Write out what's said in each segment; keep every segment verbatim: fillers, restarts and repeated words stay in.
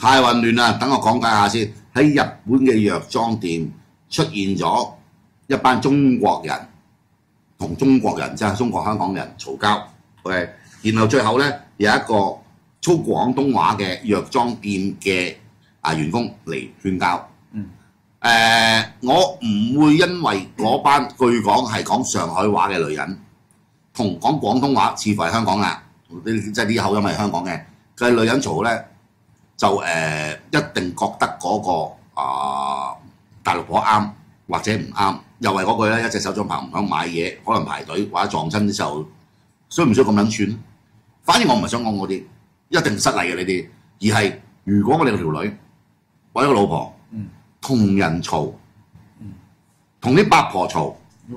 太混亂啦！等我講解下先。喺日本嘅藥妝店出現咗一班中國人同中國人，即係中國香港人嘈交。OK， 然後最後咧有一個操廣東話嘅藥妝店嘅啊員工嚟勸交。嗯。誒、呃，我唔會因為嗰班據講係講上海話嘅女人，同講廣東話，似乎係香港啦，即係啲口音係香港嘅嘅女人嘈咧。就誒、呃、一定覺得嗰、那個啊、呃、大陸婆啱或者唔啱，又係嗰句咧，一隻手掌拍唔響買嘢，可能排隊或者撞親嘅時候，需唔需要咁撚串？反而我唔係想講嗰啲，一定失禮嘅呢啲，而係如果我哋個條女或者個老婆同、嗯、人嘈，同啲八婆嘈，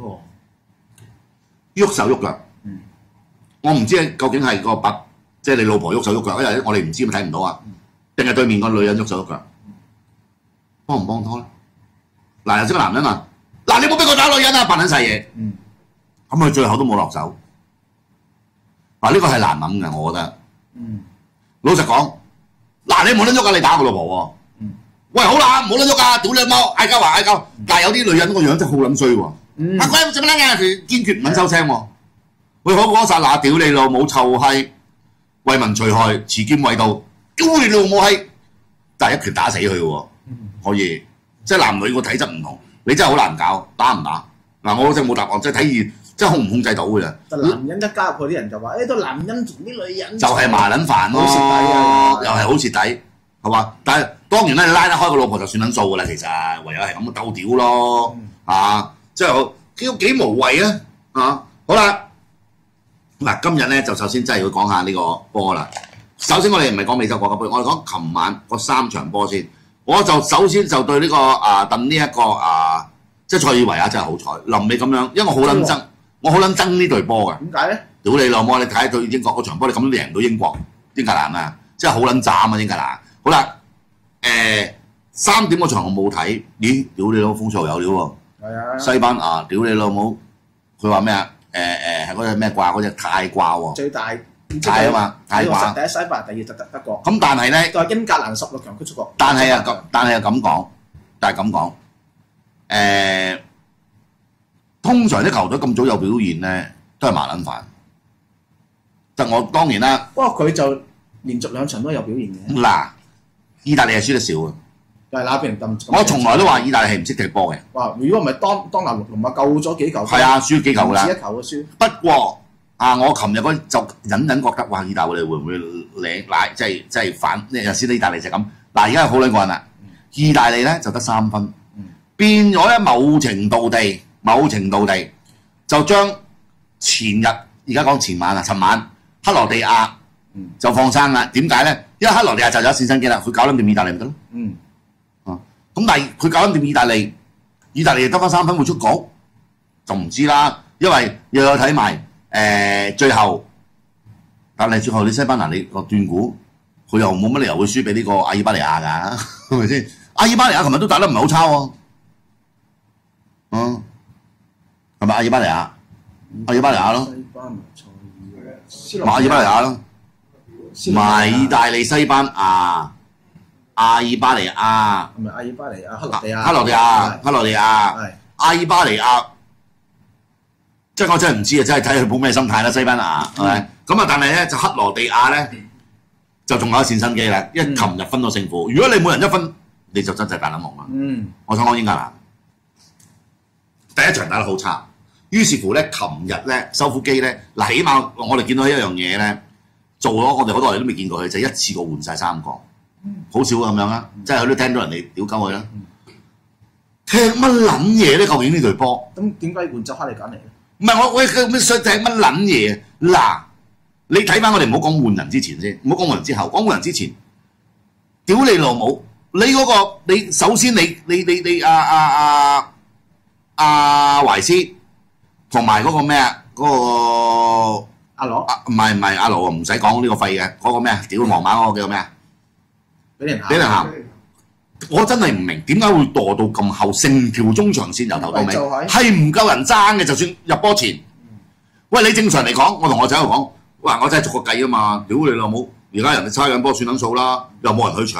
喐手喐腳，嗯、我唔知究竟係個八即係你老婆喐手喐腳，因為我哋唔知咪睇唔到啊。定係對面個女人喐手喐腳，幫唔幫拖咧？嗱，有啲個男人話：嗱，你冇俾我打女人啊，扮撚晒嘢。嗯。咁佢最後都冇落手。嗱，呢個係難諗嘅，我覺得。嗯。老實講，嗱，你冇得喐啊，你打我老婆喎。嗯。喂，好啦，冇得喐啊，屌你貓，嗌交話嗌交。但係有啲女人個樣真係好撚衰喎。嗯。阿鬼做乜撚嘅？佢堅決唔肯收聲喎。喂，我嗰剎那屌你老母臭閪，為民除害，持劍為道。屌你老母閪！但係一拳打死佢喎，可以，即係男女個體質唔同，你真係好難搞，打唔打？嗱，我真係冇答案，即係體現，即係控唔控制到嘅啫。 但男人一加入去，啲人就話：誒，都男人同啲女人就係麻撚煩咯，好蝕底啊，又係好蝕底，係嘛？但係當然咧，你拉得開個老婆就算撚數㗎啦，其實唯有係咁鬥屌咯，啊，即係幾幾無謂啊，啊，好啦，嗱，今日咧就首先真係要講下呢個波啦。首先我哋唔係講美洲國家杯，我哋講琴晚嗰三場波先。我就首先就對呢、這個啊鄧呢一個啊，即係塞爾維亞真係好彩，臨尾咁樣，因為我好撚憎，我好撚憎呢隊波嘅。點解咧？屌你老母！你睇下對英國嗰場波，你咁樣贏到英國英格蘭啊，真係好撚斬啊英格蘭。好啦，誒、呃、三點嗰場我冇睇，咦？屌你老母風數有料喎！係啊！西班牙屌你老母，佢話咩啊？誒誒係嗰隻咩掛？嗰隻泰掛喎。最大。係啊嘛，泰掛第一西班牙，第二就德德國。咁但係咧，就係英格蘭十六強決出國。但係啊咁，但係又咁講，但係咁講，誒，通常啲球隊咁早有表現咧，都係麻撚煩。就我當然啦。不過佢就連續兩場都有表現嘅。嗱，意大利係輸得少嘅。就係那邊咁。我從來都話意大利係唔識踢波嘅。哇！如果唔係當當拿龍馬救咗幾球。係啊，輸幾球啦。唔止一球嘅輸。不過。啊！我琴日嗰就隱隱覺得，哇！意大利會唔會領奶，即係即係反？有時意大利就咁。嗱，而家好撚過癮啦！意大利咧就得三分，變咗咧某程度地，某程度地就將前日而家講前晚啊，尋晚克羅地亞就放生啦。點解咧？因為克羅地亞就有線生機啦，佢搞撚掂意大利咪得咯。嗯。啊！咁但係佢搞撚掂意大利，意大利得翻三分會出局，就唔知啦。因為又有睇埋。誒、呃、最後，但係最後你西班牙你個斷估，佢又冇乜理由會輸俾呢個阿爾巴尼亞㗎，係咪先？阿爾巴尼亞琴日都打得唔係好差喎，嗯，係咪阿爾巴尼亞？阿爾巴尼亞咯，馬爾巴尼亞咯，埋意大利、西班牙、阿爾巴尼亞，係咪阿爾巴尼亞、克羅地亞、克羅地亞、克羅地亞、阿爾巴尼亞。即係我真係唔知啊！真係睇佢抱咩心態啦，西班牙係咪？咁啊，但係咧就克羅地亞咧就仲有一線生機啦，因為琴日分到勝負。如果你每人一分，你就真係大撚夢啦。嗯，我想講英格蘭第一場打得好差，於是乎咧，琴日咧收腹機咧嗱，起碼我哋見到一樣嘢咧，做咗我哋好多人都未見過佢，就係、一次過換晒三個，好少咁樣啊！即係佢都聽到人哋屌鳩佢啦。踢乜撚嘢咧？究竟呢隊波？咁點解換咗哈利簡尼咧？唔係我我想踢乜撚嘢？嗱，你睇翻我哋唔好講換人之前先，唔好講換人之後，講換人之前，屌你老母！你嗰、嗰個你首先你你你你阿阿阿阿懷斯同埋嗰個咩啊？嗰、嗰個阿羅唔係唔係阿羅唔使講呢個廢嘅嗰個咩啊？屌皇馬嗰個叫咩啊？俾人俾人行。我真係唔明點解會墮到咁後，成條中場線由頭到尾係唔夠人爭嘅，就算入波前。喂，你正常嚟講，我同我仔喺度講，哇！我真係逐個計啊嘛，屌你老母！而家人哋差緊波算撚數啦，又冇人去搶。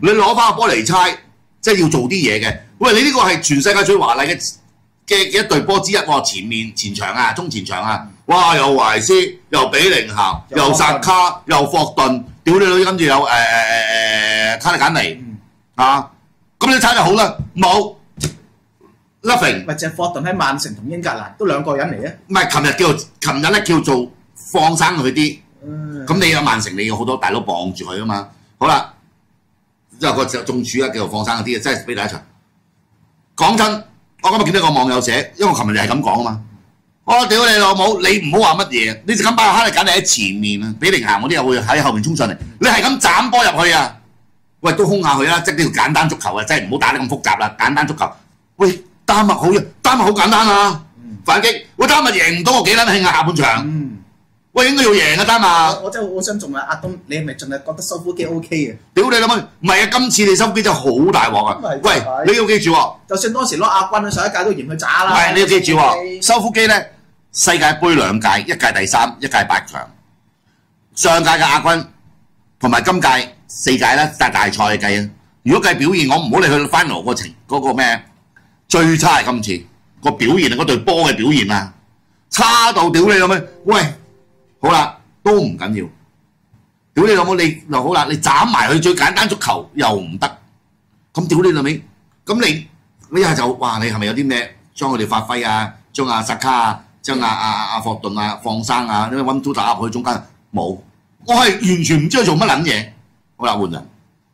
你攞翻個玻璃差，即係要做啲嘢嘅。喂，你呢個係全世界最華麗嘅嘅嘅一隊波之一喎，前面前場啊，中前場啊，哇！又懷斯，又比寧咸，又薩卡，又霍頓，屌你老，跟住有誒誒誒誒卡利簡尼啊！咁你猜就好啦，冇 nothing。 咪就係霍頓喺曼城同英格蘭都兩個人嚟嘅。 唔係，琴日叫做琴日咧叫做放生佢啲。咁你有曼城，你有好多大佬綁住佢啊嘛。好啦，之後個中柱啊，叫做放生嗰啲啊，真係俾第一場。講真，我今日見到個網友寫，因為我琴日就係咁講啊嘛。我屌你老母，你唔好話乜嘢，你就咁擺哈利簡尼喺前面啊，比寧咸嗰啲又會喺後面衝上嚟，你係咁斬波入去啊！喂，都空下佢啦，即係呢條簡單足球啊，真係唔好打得咁複雜啦，簡單足球。喂，丹麥好啊，丹麥好簡單啊，反擊。喂，丹麥贏唔到我幾撚興啊，下半場。嗯、喂，應該要贏啊，丹麥。 我真係好想仲問阿東，你係咪仲係覺得收腹機 O K 嘅？ 屌你老母，唔係啊，今次你收腹機真係好大鑊啊！喂，你要記住喎， 就算當時攞亞軍上一屆都嫌佢渣啦。 係，你要記住喎，收腹機咧。世界盃兩屆，一屆第三，一屆八強。上屆嘅亞軍同埋今屆四屆咧，大大賽嘅計啊！如果計表現，我唔好理佢 final 個情嗰個咩，最差係今次個表現啊，嗰隊波嘅表現啊，差到屌你老味！喂，好啦，都唔緊要，屌你老母你又好啦，你斬埋佢最簡單足球又唔得，咁屌你老味，咁你你係就話你係咪有啲咩將佢哋發揮啊？將阿薩卡啊？將阿阿阿霍頓啊放生啊，因為 one two 打入去中間冇，我係完全唔知佢做乜撚嘢。好啦，換人，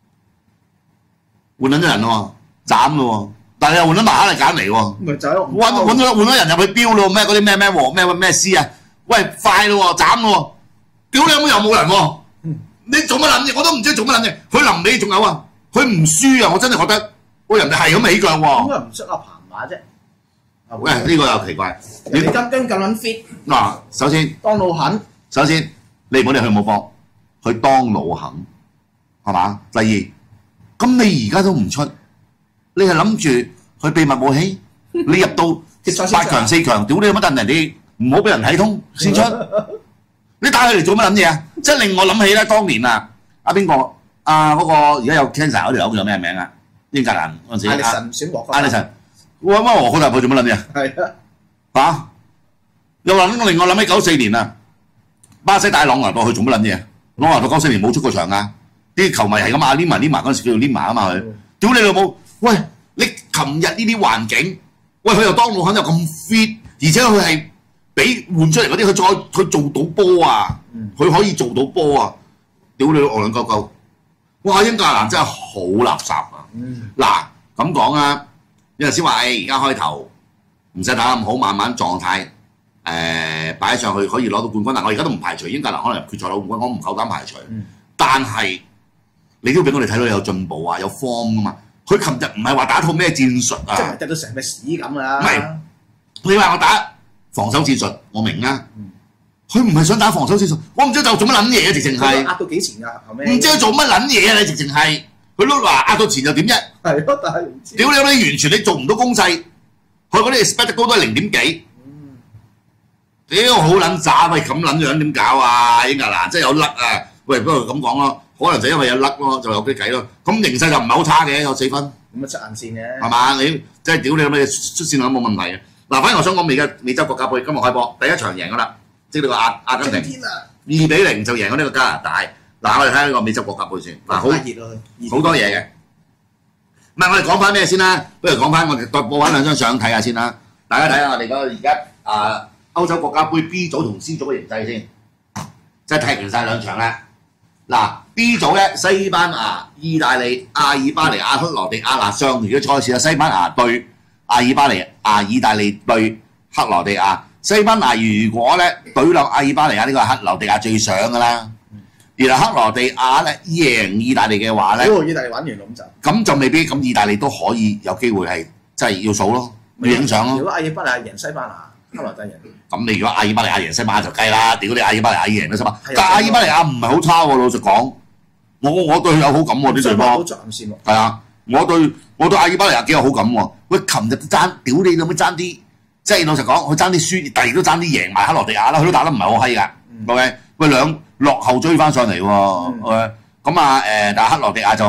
換撚咗人咯喎，斬咯喎，但係又換咗埋哈利簡尼喎， 咪就係換換咗換咗人入去標咯，咩嗰啲咩咩和咩咩斯啊，喂快咯喎，斬咯喎，屌你有冇又冇人喎？你做乜撚嘢？我都唔知做乜撚嘢。佢臨尾仲有啊，佢唔輸啊，我真係覺得，喂人哋係咁起腳喎。 點解唔出阿彭馬啫？ 喂，呢、這個又奇怪。 你金姜咁撚 fit 嗱，首先當老肯， 首先你唔好理佢冇幫，佢當老肯係嘛？第二，咁你而家都唔出，你係諗住佢秘密武器？你入到八強四強，屌你有乜等人哋唔好俾人睇通先出？你打佢嚟做乜撚嘢啊？即係令我諗起咧，當年啊，阿邊個啊嗰個而家有 cancer 嗰條友叫咩名啊？英格蘭嗰陣時， 艾力神選獲艾力神。我乜和嗰大佢做乜撚嘢？ 係啊， 嚇！又諗令我諗起九四年啊，巴西帶朗拿度去做乜撚嘢？朗拿度九四年冇出過場啊！啲球迷係咁啊，黏埋黏埋嗰陣時叫做黏埋啊嘛佢。屌你老母！喂，你琴日呢啲環境，喂佢又當老肯又咁 fit， 而且佢係俾換出嚟嗰啲，佢再佢做到波啊！佢可以做到波啊！屌你老戇撚鳩鳩！哇！英格蘭真係好垃圾啊！嗱咁講啊！有陣時話誒，而家開頭唔使打咁好，慢慢狀態誒擺上去可以攞到冠軍。但我而家都唔排除英格蘭可能決賽攞冠軍，我唔夠膽排除。嗯、但係你都俾我哋睇到有進步啊，有 form 噶嘛。佢琴日唔係話打套咩戰術啊， 即係踢到成隻屎咁啊！ 唔係你話我打防守戰術，我明啊。佢唔係想打防守戰術，我唔知就做乜撚嘢啊！直情係壓到幾前㗎，後尾唔知佢做乜撚嘢啊！你直情係。佢都話壓到前又點啫？ 係咯，但係唔知。 屌你你完全你做唔到攻勢，佢嗰啲 expect 高都係零點幾。屌好撚渣，喂咁撚樣點搞啊？英格蘭真係有甩啊！喂，不過咁講咯，可能就因為有甩咯，就有啲計咯。咁形勢就唔係好差嘅，有四分。咁啊出硬線嘅。係嘛？你即係屌你咁嘅出線率冇問題嘅。嗱，反而我想講美嘅美洲國家杯今日開波，第一場贏㗎啦，即係呢個阿阿根廷，二比零就贏咗呢個加拿大。嗱，我哋睇下呢個美洲國家杯先。嗱，好好多嘢嘅。唔係，我哋講翻咩先啦？不如講翻我哋再播翻兩張相睇下先啦。大家睇下我哋嗰個而家啊歐洲國家杯 B 組同 C 組嘅形勢先，即係踢完晒兩場啦。嗱 B 組咧，西班牙、意大利、阿爾巴尼亞、克羅地亞嗱，上年嘅賽事啊，西班牙對阿爾巴尼亞，意大利對克羅地亞。西班牙如果咧對落阿爾巴尼亞呢個克羅地亞最想㗎啦。然後克羅地亞咧贏意大利嘅話咧， 意大利玩完咁就咁就未必，咁意大利都可以有機會係即係要數咯，要影相咯。 如果阿爾巴尼亞贏西班牙，克羅地亞贏， 咁你如果阿爾巴尼亞贏西班牙就計啦，屌你阿爾巴尼亞贏咗西班牙，但係阿爾巴尼亞唔係好差喎，老實講，我我對佢有好感喎啲隊波。好着眼線喎。係啊，我對我對阿爾巴尼亞幾有好感喎。喂，琴日都爭，屌你老母爭啲，即係老實講，佢爭啲輸，但係都爭啲贏埋克羅地亞啦，佢都打得唔係好閪㗎。O K，喂兩落後追翻上嚟喎，咁啊誒，但係克羅地亞就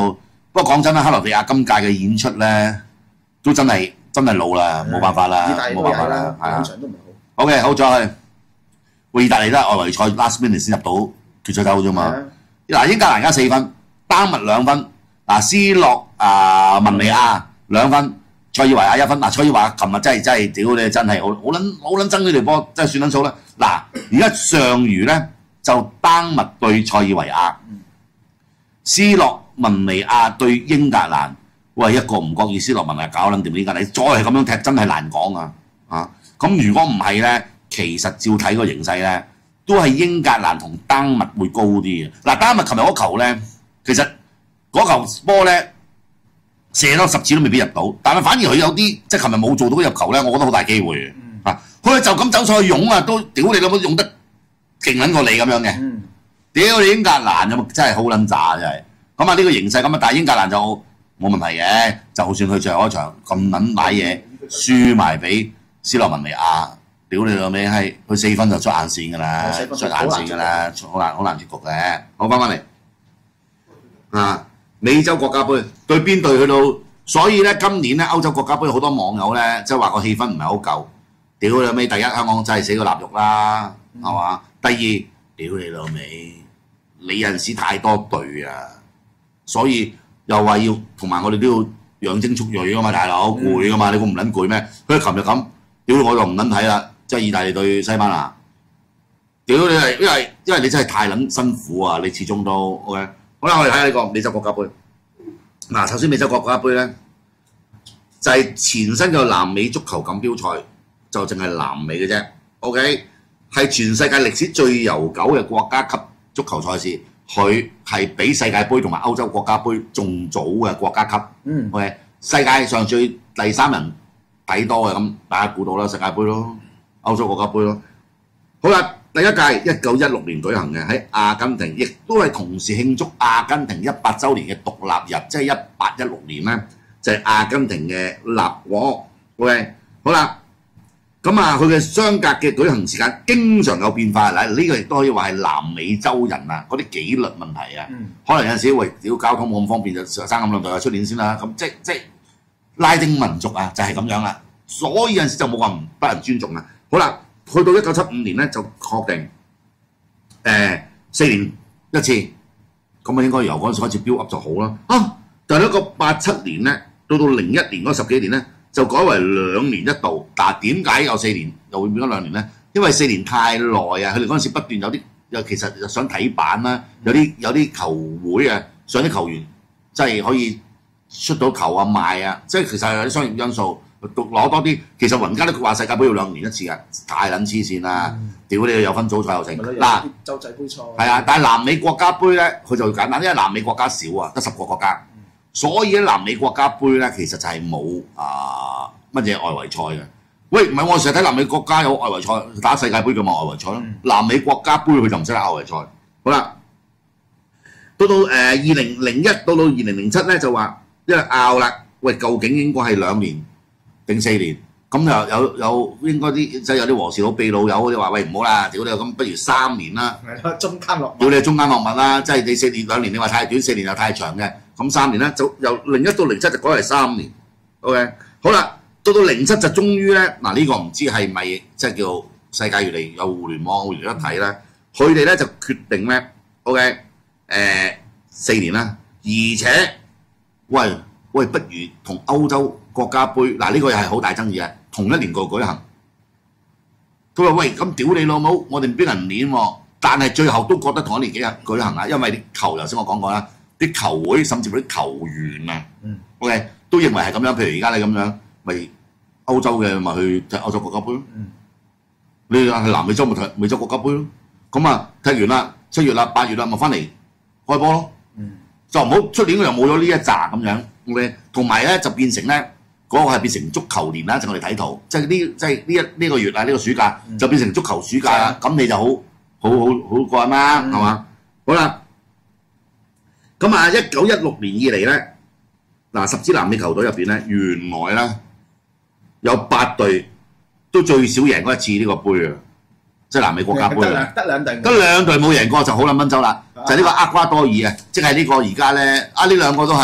不過講真啦，克羅地亞今屆嘅演出咧，都真係真係老啦，冇辦法啦，冇辦法啦，係啊。 場都唔係好。 OK，好再去。喂，意大利都係外圍賽 last minute 先入到決賽周啫嘛。嗱，英格蘭而家四分，丹麥兩分，嗱，斯洛啊文尼亞兩分，塞爾維亞一分。嗱，塞爾維亞琴日真係真係屌你，真係好好撚好撚憎呢條波，真係算撚數啦。嗱，而家上餘咧就丹麥對塞爾維亞，斯洛文尼亞對英格蘭。喂，一個唔覺意斯洛文尼亞搞撚掂英格蘭，你再係咁樣踢真係難講啊！啊，咁如果唔係咧，其實照睇個形勢咧，都係英格蘭同丹麥會高啲嘅。嗱，丹麥琴日嗰球咧，其實嗰球波咧射多十次都未必入到，但係反而佢有啲即係琴日冇做到入球咧，我覺得好大機會嘅。嗯、啊，佢就咁走上去擁啊，都屌你老母用得勁撚過你咁樣嘅。嗯、屌你英格蘭咁真係好撚渣真係。咁啊呢個形勢咁啊，但係英格蘭就冇問題嘅，就算佢最後一場咁撚買嘢，輸埋俾斯洛文尼亞。屌你老味係，佢四分就出硬線㗎啦，出硬線㗎啦，好難好難結局嘅。好翻返嚟啊！美洲國家杯對邊隊去到？所以咧今年咧歐洲國家杯好多網友咧即係話個氣氛唔係好夠。屌你老味，第一香港真係死個臘肉啦，係嘛、嗯？第二，屌你老味，你有陣時太多隊啊，所以又話要同埋我哋都要養精蓄銳㗎嘛，大佬攰㗎嘛，你估唔撚攰咩？佢琴日咁，屌我就唔撚睇啦。即係意大利對西班牙，屌你係，因為因為你真係太撚辛苦啊！你始終都 OK。好啦，我哋睇下呢個美洲國家杯。嗱，首先美洲國家杯咧，就係、是、前身嘅南美足球錦標賽，就淨係南美嘅啫。OK， 係全世界歷史最悠久嘅國家級足球賽事，佢係比世界盃同埋歐洲國家杯仲早嘅國家級。嗯。OK， 世界上最第三人睇多嘅咁，大家估到啦，世界盃咯。歐洲國家杯咯，好啦，第一屆一九一六年舉行嘅喺阿根廷，亦都係同時慶祝阿根廷一百週年嘅獨立日，即係一八一六年咧，就係、是、阿根廷嘅立國。OK， 好啦，咁啊，佢嘅相隔嘅舉行時間經常有變化，嗱呢、這個亦都可以話係南美洲人啊嗰啲紀律問題啊，嗯、可能有陣時喂屌交通冇咁方便，就生咁兩隊啊出年先啦，咁即即拉丁民族啊就係、是、咁樣啦，所以有陣時就冇話唔不人尊重啊。好啦，去到一九七五年咧就確定，誒、呃、四年一次，咁啊應該由嗰陣時開始 build up 就好啦。啊，但係一個八七年咧，到到零一年嗰十幾年咧，就改為兩年一度。但係點解有四年又會變咗兩年咧？因為四年太耐啊，佢哋嗰陣時不斷有啲又其實想睇板啦，有啲有啲球會啊，上啲球員即係可以出到球啊賣啊，即係其實有啲商業因素。攞多啲，其實雲加都話世界盃要兩年一次嘅，太撚黐線啦！屌你有分組賽又成嗱， 洲際杯賽係啊，但係南美國家杯咧，佢就簡單，因為南美國家少啊，得十個國家，所以咧南美國家杯咧其實就係冇啊乜嘢外圍賽嘅。喂，唔係我成日睇南美國家有外圍賽，打世界盃嘅嘛外圍賽咯。嗯、南美國家杯佢就唔識打外圍賽。好啦，到到誒二零零一到到二零零七咧就話，因為拗啦，喂究竟應該係兩年定四年，咁又有有應該啲即係有啲和事佬、秘老友嗰啲話：喂唔好啦，屌你咁，不如三年啦。 係咯，中間落。 屌你中間落物啦，即係你四年兩年，你話太短，四年又太長嘅，咁三年啦，就由零一到零七就改為三年。OK， 好啦，到到零七就終於咧，嗱、這、呢個唔知係咪即係叫世界越嚟有互聯網互聯一體啦，佢哋咧就決定咧 ，OK， 誒、呃、四年啦，而且喂喂，不如同歐洲國家杯嗱呢個又係好大爭議啊！同一年個舉行，佢話喂咁屌你老母，我哋唔俾人練喎，但係最後都覺得同一年幾日舉行啊，因為啲球頭先我講過啦，啲球會甚至乎啲球員啊、嗯、，OK 都認為係咁樣。譬如而家你咁樣，咪歐洲嘅咪去踢歐洲國家杯咯，嗯、你係南美洲咪踢美洲國家杯咯。咁啊踢完啦，七月啦、八月啦，咪翻嚟開波咯。嗯、就唔好出年又冇咗呢一紮咁樣。OK， 同埋咧就變成咧嗰、那個係變成足球年啦，就我哋睇圖，即係呢即係呢一呢個月啊，呢、這個暑假、嗯、就變成足球暑假啦。咁、嗯、你就好好好好過啦，係嘛、嗯？好啦，咁啊，一九一六年以嚟咧，嗱十支南美球隊入邊咧，原來咧有八隊都最少贏過一次呢個杯啊，即係南美國家杯啊， 得兩隊， 得兩隊冇贏過就好撚蚊周啦，就係呢個厄瓜多爾啊，即係呢個而家咧啊呢兩個都係。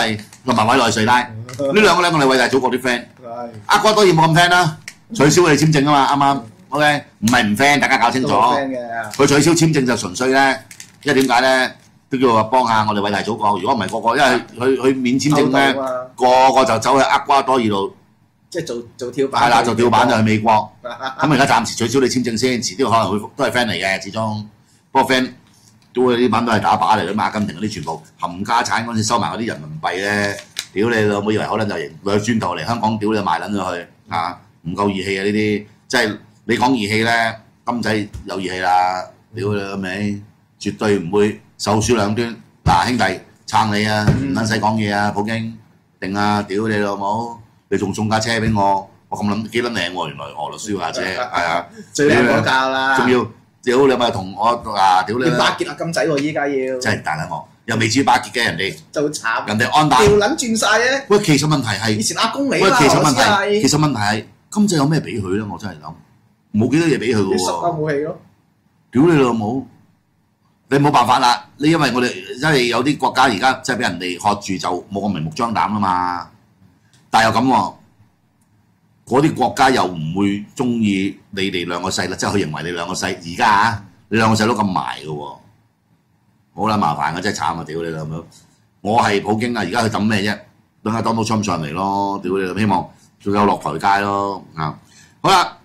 同埋委內瑞拉，呢兩個咧我哋偉大祖國啲 friend。 係厄瓜多爾冇咁 friend 啦，取消佢哋簽證啊嘛，啱啱 OK， 唔係唔 friend，大家搞清楚。佢取消簽證就純粹咧，因為點解咧？都叫話幫下我哋偉大祖國。如果唔係個個，因為佢佢免簽證咧，個個就走去厄瓜多爾度， 即係做做跳板。 係啦，做跳板就去美國。咁而家暫時取消你簽證先，遲啲可能會都係 friend 嚟嘅，始終。不過 friend 都呢班都係打靶嚟嘅，阿根廷嗰啲全部冚家產嗰陣時收埋嗰啲人民幣咧，屌你老母以為可能就型兩轉頭嚟香港屌你賣撚咗去啊！唔夠義氣啊！呢啲即係你講義氣咧，金仔有義氣啦，屌你老味，絕對唔會首輸兩端。嗱兄弟撐你啊，唔撚使講嘢啊，普京定啊，屌你老母！你仲送架車俾我，我咁諗幾撚靚喎，原來俄羅斯架車係啊， 最靚嗰架啦， 仲要屌你咪同我啊屌你！ 要巴結啊金仔喎，依家要真係大撚我，又未至於巴結嘅人哋就慘， 人哋安大掉撚轉晒啫。 喂，其實問題係以前阿公嚟喂， 啦， 其實問俄羅斯係題其實問題係金仔有咩俾佢咧？我真係諗冇幾多嘢俾佢嘅啲濕啊喎。 武器咯， 屌你老母！你冇辦法啦，你因為我哋因為有啲國家而家即係俾人哋喝住就冇咁明目張膽啦嘛。但係又咁喎，嗰啲國家又唔會中意你哋兩個細啦，即係佢認為你兩個細。而家啊，你兩個細佬咁埋嘅喎，好撚麻煩嘅，真係慘啊！屌你老母！我係普京啊，而家佢等咩啫？等下 Donald Trump 上嚟咯，屌你！希望仲有落台階咯啊！好啦。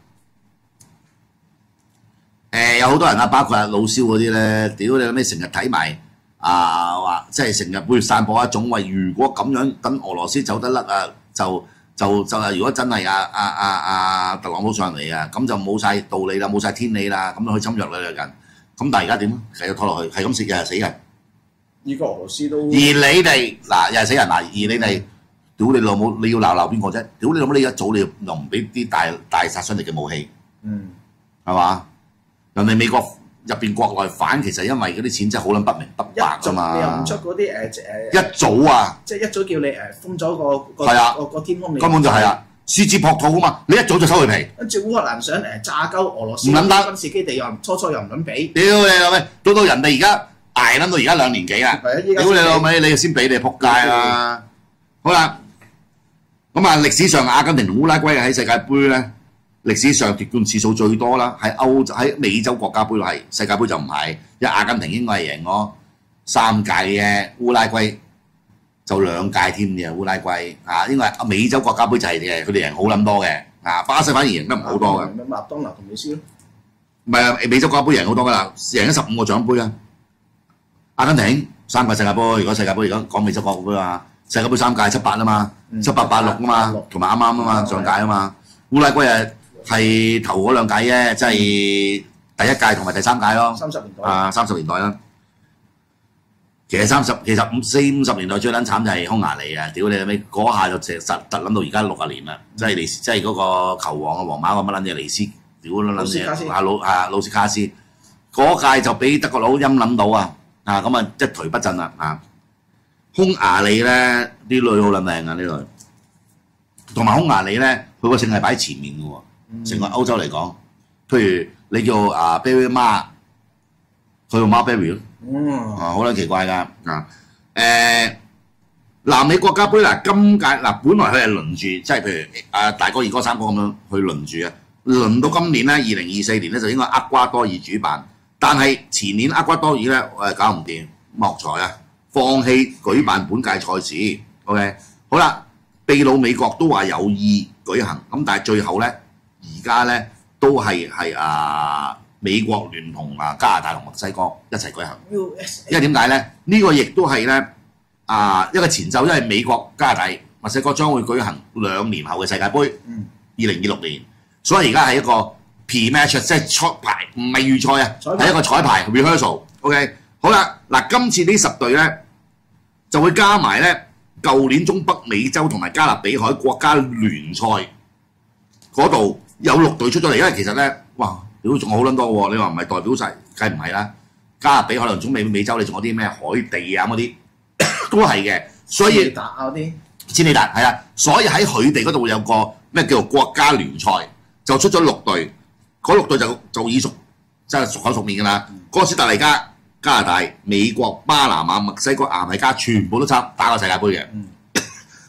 誒、呃、有好多人啊，包括阿老蕭嗰啲咧，屌你咩成日睇埋啊話，即係成日會散播一種話，如果咁樣等俄羅斯走得甩啊，就就就係如果真係阿阿阿阿特朗普上嚟啊，咁就冇晒道理啦，冇晒天理啦，咁就去侵略你人。咁但係而家點啊？繼續拖落去，係咁食又係死人。 依個俄羅斯都而你哋嗱又係死人嗱，而你哋屌你老母，你要鬧鬧邊個啫？屌你老母，你一早你又唔俾啲大大殺傷力嘅武器， 嗯係嘛？人哋美國入邊國內反，其實因為嗰啲錢真係好撚不明不白啊嘛！ 你又唔出嗰啲誒誒， 一早啊， 即係一早叫你誒封咗個個係啊個個天空， 根本就係啊，獅子撲兔啊嘛！你一早就收佢皮， 跟住烏克蘭想誒炸鳩俄羅斯唔撚得軍事基地，又初初又唔撚俾， 屌你老味！到到人哋而家捱撚到而家兩年幾啊！ 係啊，依家屌你老味，你先俾你撲街啦！好啦，咁啊歷史上阿根廷同烏拉圭喺世界盃咧。歷史上奪冠次數最多啦，喺歐喺美洲國家杯係，世界盃就唔係，因為阿根廷應該係贏咗三屆嘅，烏拉圭就兩屆添嘅烏拉圭啊，應該係美洲國家杯就係嘅，佢哋贏好撚多嘅啊，巴西反而贏得唔好多嘅。 咁麥當勞同美斯咯， 唔係啊，美洲國家杯贏好多㗎啦，贏咗十五個獎杯啊！阿根廷三屆世界盃，如果世界盃而家講美洲國家杯啊，世界盃三屆七八啊嘛，七八八六啊嘛，同埋啱啱啊嘛，上屆啊嘛，烏拉圭啊。係頭嗰兩屆啫，即係第一屆同埋第三屆咯。 三十年代啊，三十年代啦。其實三十其實五四五十年代最撚慘就係匈牙利啊！屌你咪嗰下就成實突撚到而家六十年啦，即係尼即係嗰個球王啊，皇馬個乜撚嘢尼斯，屌撚撚嘢啊老啊魯斯卡斯嗰屆就俾德國佬陰撚到啊！啊咁啊一蹶不振啦啊！匈牙利咧啲女好撚靚啊呢女，同埋匈牙利咧佢個姓係擺喺前面嘅喎。成個歐洲嚟講，譬如你叫啊 Berry 媽，佢用 Marberry 咯，啊好撚奇怪㗎啊！誒南美國家杯嗱，今屆嗱本來佢係輪住，即係譬如啊大哥二哥三哥咁樣去輪住啊，輪到今年咧二零二四年咧就應該厄瓜多爾主辦，但係前年厄瓜多爾咧誒搞唔掂，莫才啊放棄舉辦本屆賽事 ，OK 好啦，秘魯美國都話有意舉行，咁但係最後咧。而家咧都係係啊美國聯同啊加拿大同墨西哥一齊舉行，因為點解咧？呢、這個亦都係咧啊一個前奏，因為美國加拿大墨西哥將會舉行兩年後嘅世界盃，二零二六年，所以而家係一個 pre-match 即係彩排，唔係預賽啊，係一個彩排 rehearsal。OK， 好啦，嗱今次呢十隊咧就會加埋咧舊年中北美洲同埋加勒比海國家聯賽嗰度。有六隊出咗嚟，因為其實咧，哇，屌仲好撚多喎！你話唔係代表晒，梗唔係啦。加勒比海同中美美洲，你仲有啲咩海地啊嗰啲都係嘅，所以千里達嗰啲，千里達係啊，所以喺佢哋嗰度會有個咩叫做國家聯賽，就出咗六隊，嗰六隊就就已熟，即係熟口熟面㗎啦。哥斯達黎加、加拿大、美國、巴拿馬、墨西哥、牙買加全部都參打過世界盃嘅。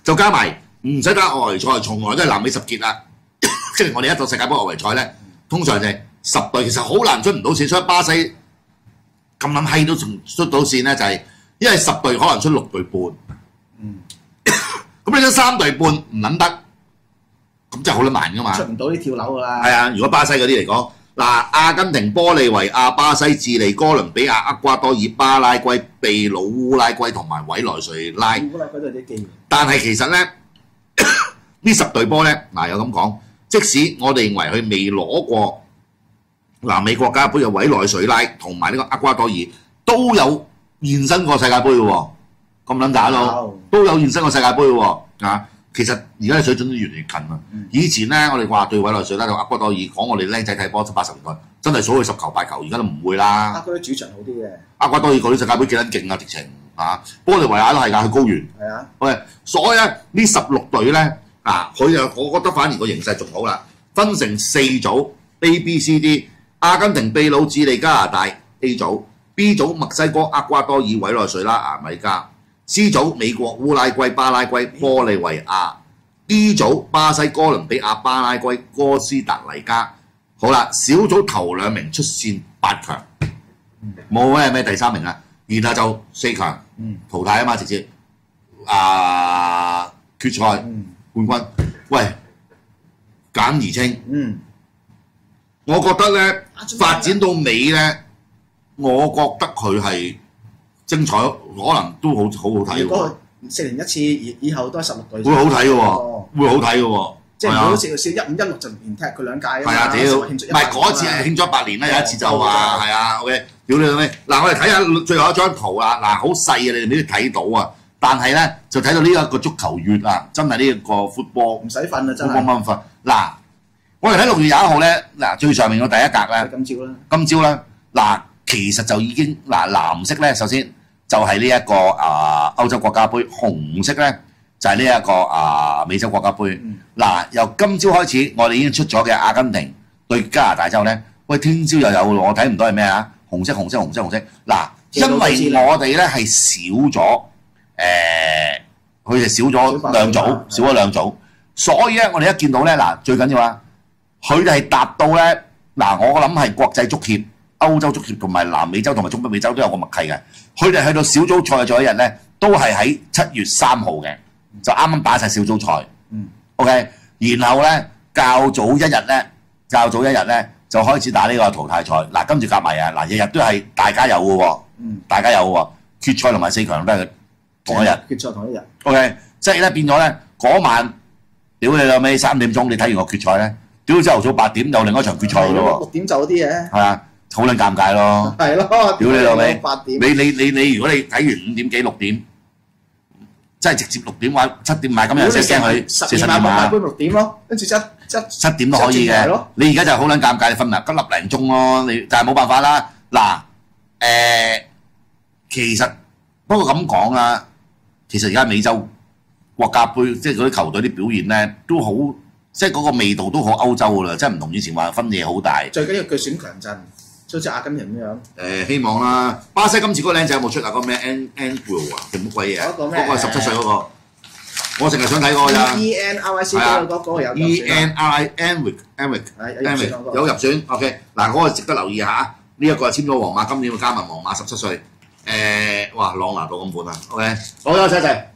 就加埋唔使打外圍賽，從來都係南美十傑啦。即係我哋一到世界盃外圍賽咧，通常就係十隊，其實好難出唔到線，所以巴西咁撚閪都仲出到線咧，就係、是、因為十隊可能出六隊半。 嗯。 咁你得三隊半唔撚得，咁真係好撚難噶嘛。 出唔到啲跳樓㗎啦。 係啊，如果巴西嗰啲嚟講，嗱，阿根廷、玻利維亞、巴西、智利、哥倫比亞、厄瓜多爾、巴拉圭、秘魯、烏拉圭同埋委內瑞拉。 烏拉圭都有啲機會。 但係其實咧，呢十隊波咧，嗱有咁講，即使我哋認為佢未攞過南美國家杯嘅委內瑞拉同埋呢個厄瓜多爾都有現身過世界盃嘅喎，咁撚打咯，都有現身過世界盃嘅喎啊！其實而家嘅水準都越嚟越近啦。嗯、以前咧，我哋話對委內瑞拉同厄瓜多爾講，我哋僆仔睇波七八十年代，真係數佢十球八球，而家都唔會啦。 厄瓜多爾主場好啲嘅。 厄瓜多爾嗰啲世界盃幾撚勁啊！直情啊，玻利維亞都係㗎，去高原。 係啊。 喂，所以咧呢十六隊咧啊，佢就我覺得反而個形勢仲好啦，分成四組 A、B、C、D， 阿根廷、秘魯、智利、加拿大 A 組 ，B 組墨西哥、厄瓜多爾、委內瑞拉、牙買加。C 組美國、烏拉圭、巴拉圭、玻利維亞 ，D 組巴西、哥倫比亞、巴拉圭、哥斯達黎加。好啦，小組頭兩名出線八強，冇咩咩第三名啊，然後就四強淘汰啊嘛，直接啊決賽冠軍。喂，簡而清， 嗯， 我覺得咧發展到尾咧，我覺得佢係。精彩可能都好好好睇喎！ 四年一次，以以後都係十六隊。 會好睇嘅喎，會好睇嘅喎。 即係唔好似少一五一六就連踢佢兩屆啊嘛。 係啊，屌！唔係嗰次係慶祝一百年啦，有一次就話係啊 ，OK。屌你老味！嗱，我哋睇下最後一張圖啦。嗱，好細啊，你哋未必睇到啊。但係咧，就睇到呢一個足球月啊，真係呢一個 football 唔使瞓啊，真係。 冇乜瞓。嗱，我哋睇六月廿一號咧，嗱最上面個第一格咧， 今朝啦。 今朝啦，嗱，其實就已經嗱藍色咧，首先。就係呢一個啊歐洲國家杯，紅色咧就係呢一個啊美洲國家杯。嗱、嗯，由今朝開始，我哋已經出咗嘅阿根廷對加拿大之後咧，喂，聽朝又有喎，我睇唔到係咩啊？紅色、紅色、紅色、紅色。嗱，因為我哋咧係少咗，誒、呃，佢係少咗兩組，少咗兩組，所以咧我哋一見到咧，嗱，最緊要啊，佢哋係達到咧，嗱，我諗係國際足協。歐洲足協同埋南美洲同埋中北美洲都有個默契嘅，佢哋去到小組賽咗一日咧，都係喺七月三號嘅，就啱啱打晒小組賽。嗯 OK， 然後咧較早一日咧，較早一日咧就開始打呢個淘汰賽。嗱，今次夾埋啊，嗱，日日都係大家有嘅喎，嗯，大家有嘅喎，決賽同埋四強都係同一日。決賽同一日。OK， 即係咧變咗咧嗰晚，屌你老味三點鐘你睇完個決賽咧，屌朝頭早八點有另一場決賽嘅咯喎。 六點就嗰啲嘢。係啊。 好撚尷尬咯， 係咯， 屌你老味！你你你你，如果你睇完五點幾六點，即係直接六點或七點買咁樣，即係驚佢四十點買。 六點咯，跟住七七七點都可以嘅。你而家就好撚尷尬，你瞓埋一粒零鐘咯，你但係冇辦法啦。嗱，誒，其實不過咁講啦，其實而家美洲國家杯即係嗰啲球隊啲表現咧，都好，即係嗰個味道都好歐洲㗎啦，即係唔同以前話分野好大。 最緊要佢選強陣。好似阿根廷咁樣。誒， 希望啦。巴西今次嗰個僆仔有冇出啊？嗰個咩 An Angel 啊，定乜鬼嘢啊？嗰個十七歲嗰個，我成日想睇嗰個咋。 E N R I C 嗰個嗰個有。 E N R I Enric Enric Enric 有入選 ，OK。嗱，嗰個值得留意下。呢一個係簽咗皇馬，今年會加盟皇馬，十七歲。誒，哇，朗拿度咁款啊 ，OK。好，多謝曬。